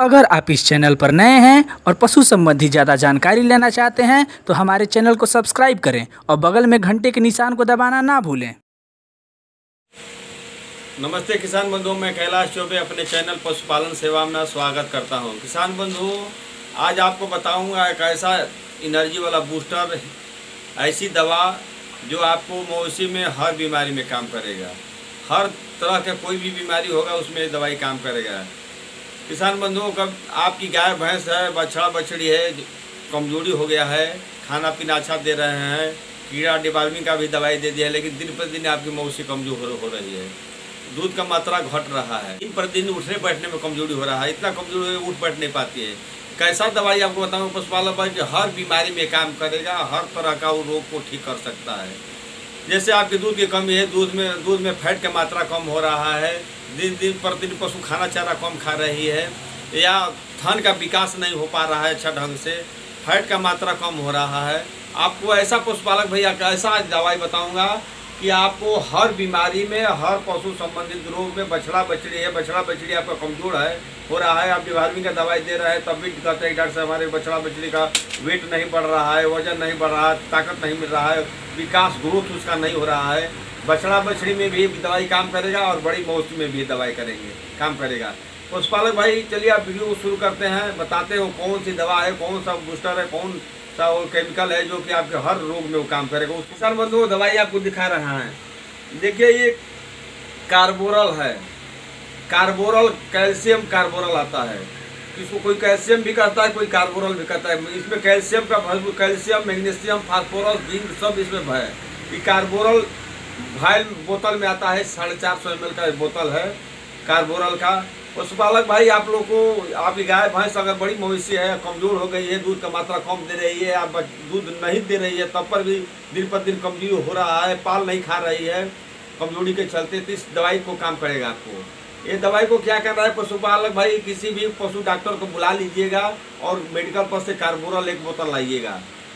अगर आप इस चैनल पर नए हैं और पशु संबंधी ज़्यादा जानकारी लेना चाहते हैं तो हमारे चैनल को सब्सक्राइब करें और बगल में घंटे के निशान को दबाना ना भूलें। नमस्ते किसान बंधुओं, मैं कैलाश चौबे अपने चैनल पशुपालन सेवा में स्वागत करता हूं। किसान बंधुओं, आज आपको बताऊंगा एक ऐसा एनर्जी वाला बूस्टर, ऐसी दवा जो आपको मवेशी में हर बीमारी में काम करेगा। हर तरह का कोई भी बीमारी होगा उसमें दवाई काम करेगा। किसान बंधुओं, कब आपकी गाय भैंस है, बछड़ा बछड़ी है, कमजोरी हो गया है, खाना पीना अच्छा दे रहे हैं, कीड़ा डिबाल्मी का भी दवाई दे दिया है, लेकिन दिन पर दिन आपकी मवेशी कमजोर हो रही है, दूध का मात्रा घट रहा है, दिन पर दिन उठने बैठने में कमजोरी हो रहा है, इतना कमजोरी उठ बैठ नहीं पाती है। कैसा दवाई आपको बताऊँ पशुपालन पर जो हर बीमारी में काम करेगा, हर तरह का वो रोग को ठीक कर सकता है। जैसे आपके दूध की कमी है, दूध में फैट की मात्रा कम हो रहा है, दिन प्रतिदिन पशु खाना चारा कम खा रही है, या थन का विकास नहीं हो पा रहा है अच्छा ढंग से, फैट का मात्रा कम हो रहा है। आपको ऐसा पशुपालक भैया का ऐसा दवाई बताऊंगा कि आपको हर बीमारी में, हर पशु संबंधित रोग में, बछड़ा बछड़ी है, बछड़ा बछड़ी आपका कमजोर है हो रहा है, आप डिवार्मिंग का दवाई दे रहे हैं तब भी कहते हैं डॉक्टर साहब हमारे बछड़ा बछड़ी का वेट नहीं बढ़ रहा है, वजन नहीं बढ़ रहा है, ताकत नहीं मिल रहा है, विकास ग्रोथ उसका नहीं हो रहा है। बछड़ा बछड़ी में भी दवाई काम करेगा और बड़ी मवेशी में भी दवाई काम करेगा। पशुपालक भाई, चलिए आप वीडियो को शुरू करते हैं, बताते हो कौन सी दवा है, कौन सा बूस्टर है, कौन सा वो केमिकल है जो कि आपके हर रोग में वो काम करेगा। उस किसान बंधु दवाई आपको दिखा रहा है। देखिए, ये कार्बोरल है, कार्बोरल कैल्शियम कार्बोरल आता है, इसको कोई कैल्शियम भी कहता है, कोई कार्बोरल भी कहता है। इसमें कैल्शियम का भरपूर, कैल्शियम, मैग्नीशियम, फास्फोरस, जिंक सब इसमें है। ये कार्बोरल भाई बोतल में आता है, 450 ml का बोतल है कार्बोरल का। पशुपालक भाई, आप लोग को आपकी गाय भैंस अगर बड़ी मवेशी है, कमजोर हो गई है, दूध का मात्रा कम दे रही है, आप दूध नहीं दे रही है, तब पर भी दिन पर दिन कमजोरी हो रहा है, पाल नहीं खा रही है कमजोरी के चलते, तो इस दवाई को काम करेगा आपको। ये दवाई को क्या करना है पशुपालक भाई, किसी भी पशु डॉक्टर को बुला लीजिएगा और मेडिकल पर से कार्बोरल एक बोतल लाइएगा।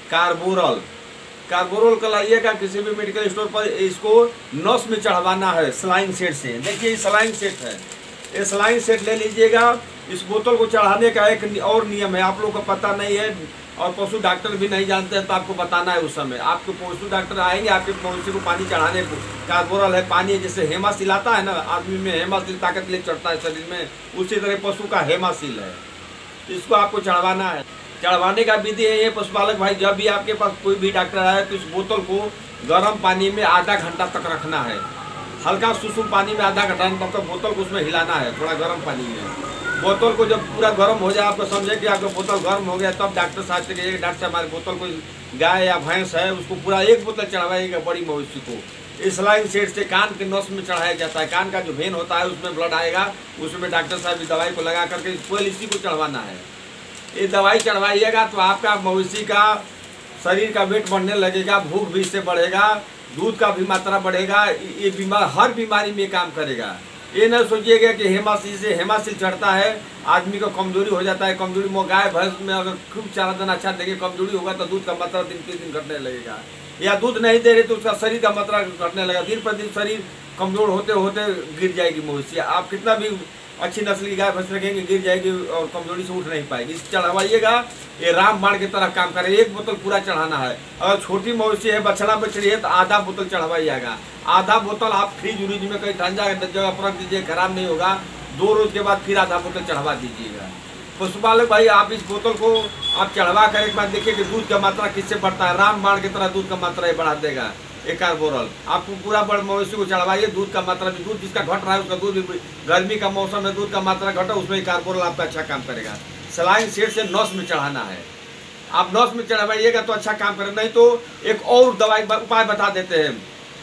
कार्बोरल का लाइएगा किसी भी मेडिकल स्टोर पर। इसको नस में चढ़वाना है सलाइन सेट से। देखिए, ये सलाइन सेट है, ये सलाइन सेट ले लीजिएगा। इस बोतल को चढ़ाने का एक और नियम है, आप लोगों को पता नहीं है और पशु डॉक्टर भी नहीं जानते हैं, तो आपको बताना है। उस समय आपके पशु डॉक्टर आएंगे आपके मवेशी को पानी चढ़ाने को। कार्बोरल है पानी, जैसे हेमासिल आता है ना, आदमी में हेमासिल ताकत ले चढ़ता है शरीर में, उसी तरह पशु का हेमासिल है, इसको आपको चढ़वाना है। चढ़वाने का विधि है ये पशुपालक भाई, जब भी आपके पास कोई भी डॉक्टर आए तो इस बोतल को गर्म पानी में आधा घंटा तक रखना है, हल्का सुसुम पानी में आधा घंटा तक बोतल को उसमें हिलाना है, थोड़ा गर्म पानी में। बोतल को जब पूरा गर्म हो जाए, आपको समझे कि आपका बोतल गर्म हो गया, तब डॉक्टर साहब से कहिएगा डॉक्टर साहब हमारे बोतल को, गाय या भैंस है उसको पूरा एक बोतल चढ़वाइएगा बड़ी मवेशी को। इस सलाइन सेट से कान के नस में चढ़ाया जाता है, कान का जो वेन होता है उसमें ब्लड आएगा, उसमें डॉक्टर साहब इस दवाई को लगा करके पहले इसी को चढ़वाना है। ये दवाई चढ़वाइएगा तो आपका मवेशी का शरीर का वेट बढ़ने लगेगा, भूख भी इससे बढ़ेगा, दूध का भी मात्रा बढ़ेगा। ये हर बीमारी में काम करेगा। ये न सोचिएगा कि हेमासिल से हेमासिल चढ़ता है आदमी को कमजोरी हो जाता है। कमजोरी में गाय भैंस में अगर खूब चारा दाना अच्छा देंगे, कमजोरी होगा तो दूध का मात्रा दिन पे दिन घटने लगेगा, या दूध नहीं दे रहे तो उसका शरीर का मात्रा घटने लगेगा। दिन पर दिन शरीर कमजोर होते होते गिर जाएगी मवेशी। आप कितना भी अच्छी नस्ल की गाय भैंस रखेंगे, गिर जाएगी और कमजोरी से उठ नहीं पाएगी। इस चढ़वाइएगा, ये रामबाण की तरह काम करेगा। एक बोतल पूरा चढ़ाना है। अगर छोटी मवेशी है, बछड़ा बछड़ी है, तो आधा बोतल चढ़वाइएगा। आधा बोतल आप फ्रिज उरीज में कहीं ठंडा जगह पर रख दीजिए, खराब नहीं होगा। 2 रोज के बाद फिर आधा बोतल चढ़वा दीजिएगा। पशुपालक भाई, आप इस बोतल को आप चढ़वा कर एक बार देखिए कि दूध का मात्रा किससे बढ़ता है। रामबाण की तरह दूध का मात्रा बढ़ा देगा एक कार्बोरल। आपको पूरा बड़ मवेशी को चढ़वाइए, दूध का मात्रा भी, दूध जिसका घट रहा है उसका दूध भी, गर्मी का मौसम में दूध का मात्रा घटा, उसमें कार्बोरल आपका अच्छा काम करेगा। सलाइन सेट से नस में चढ़ाना है, आप नस में चढ़वाइएगा तो अच्छा काम करेगा। नहीं तो एक और दवाई उपाय बता देते हैं।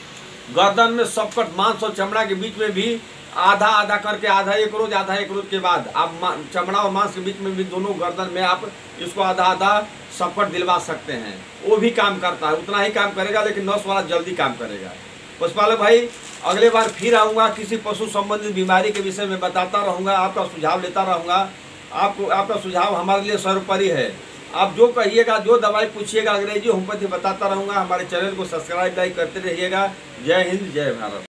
गर्दन में सबकट मांस और चमड़ा के बीच में भी आधा आधा करके, आधा एक रोज के बाद आप चमड़ा और मांस के बीच में भी दोनों गर्दन में आप इसको आधा आधा सबकट दिलवा सकते हैं। वो भी काम करता है, उतना ही काम करेगा, लेकिन नस वाला जल्दी काम करेगा। पशुपालक भाई, अगले बार फिर आऊँगा, किसी पशु संबंधित बीमारी के विषय में बताता रहूँगा, आपका सुझाव लेता रहूँगा। आपका सुझाव हमारे लिए सर्वोपरि है। आप जो कहिएगा, जो दवाई पूछिएगा, अंग्रेजी होम्योपैथी बताता रहूँगा। हमारे चैनल को सब्सक्राइब लाइक करते रहिएगा। जय हिंद, जय भारत।